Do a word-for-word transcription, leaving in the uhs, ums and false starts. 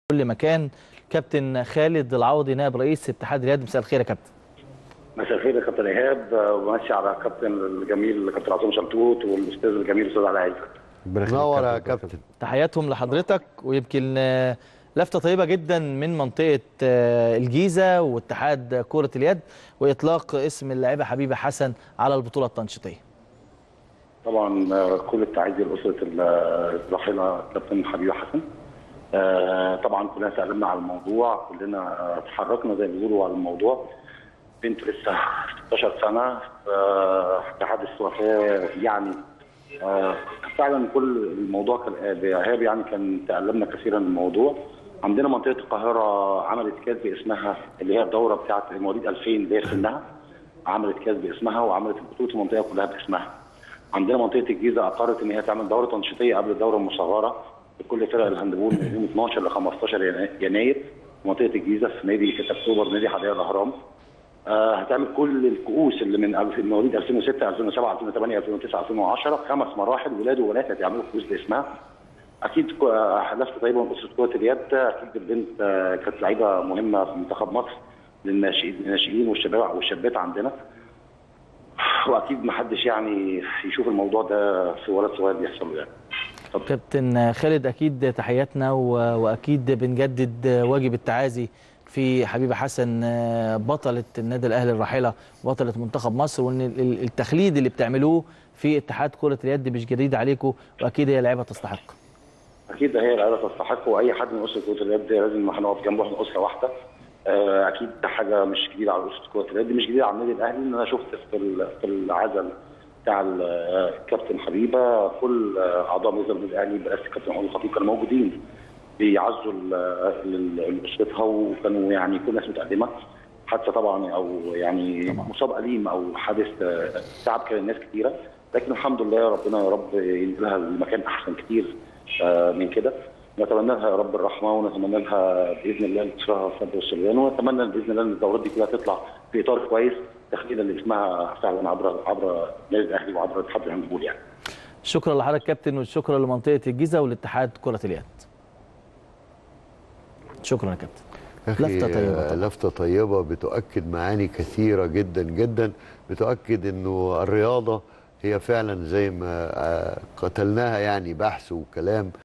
كل مكان. كابتن خالد العوضي نائب رئيس اتحاد اليد، مساء الخير يا كابتن. مساء الخير يا كابتن ايهاب، وماشي على الكابتن الجميل كابتن عصام شلتوت والاستاذ الجميل الاستاذ علي عايز. منور يا كابتن. تحياتهم لحضرتك، ويمكن لفته طيبه جدا من منطقه الجيزه واتحاد كره اليد واطلاق اسم اللاعبه حبيبه حسن على البطوله التنشيطيه. طبعا كل التعازي لاسره الراحله كابتن حبيبه حسن. طبعا كلنا تألمنا على الموضوع، كلنا اتحركنا زي ما بيقولوا على الموضوع. بنت لسه ستاشر سنه في اتحاد الثلاثيه، يعني فعلا كل الموضوع كان ايهاب، يعني كان تألمنا كثيرا من الموضوع. عندنا منطقه القاهره عملت كاس باسمها، اللي هي الدوره بتاعت مواليد ألفين اللي هي سنها، عملت كاس باسمها وعملت بطوله المنطقه كلها باسمها. عندنا منطقه الجيزه اقرت ان هي تعمل دوره تنشيطيه قبل الدوره المصغره لكل فرق الهاندبول من يوم اتناشر ل خمستاشر يناير. منطقه الجيزه في نادي ستة اكتوبر، نادي حدائق الاهرام. آه هتعمل كل الكؤوس اللي من مواليد ألفين وستة ألفين وسبعة ألفين وثمانية ألفين وتسعة ألفين وعشرة، خمس مراحل ولاد وبنات هتعملوا كؤوس باسمها. اكيد لفته طيبه من اسره كره اليد. اكيد البنت آه كانت لعيبه مهمه في منتخب مصر للناشئين والشباب والشابات عندنا. واكيد ما حدش يعني يشوف الموضوع ده في ولد صغير بيحصل يعني. طب كابتن خالد، اكيد تحياتنا واكيد بنجدد واجب التعازي في حبيبه حسن، بطله النادي الاهلي الراحله، بطله منتخب مصر، وان التخليد اللي بتعملوه في اتحاد كره اليد مش جديد عليكم، واكيد هي لعيبه تستحق. اكيد هي لعيبه تستحق، واي حد من اسره كره اليد لازم هنقف جنبه، احنا اسره واحده. اكيد ده حاجه مش جديده على اسره كره اليد، مش جديده على النادي الاهلي. ان انا شفت في في العزل بتاع الكابتن حبيبه كل اعضاء مجلس النادي الاهلي برئاسه الكابتن محمود الخطيب كانوا موجودين بيعزوا لاسرتها، وكانوا يعني كل الناس متقدمه. حادثه طبعا او يعني مصاب اليم او حادث تعب كان الناس كثيره، لكن الحمد لله ربنا يا رب ينزلها لمكان احسن كثير من كده. نتمنى لها يا رب الرحمه، ونتمنى لها باذن الله انتصارها في السلوان، ونتمنى باذن الله ان الدورات دي كلها تطلع في اطار كويس تخلينا اللي اسمها فعلا عبر عبر النادي الاهلي وعبر اتحاد الهاندبول يعني. شكرا لحضرتك كابتن، والشكر لمنطقه الجيزه والاتحاد كره اليد. شكرا يا كابتن. لفته طيبه طبعا. لفته طيبه بتؤكد معاني كثيره جدا جدا، بتؤكد انه الرياضه هي فعلا زي ما قتلناها يعني بحث وكلام.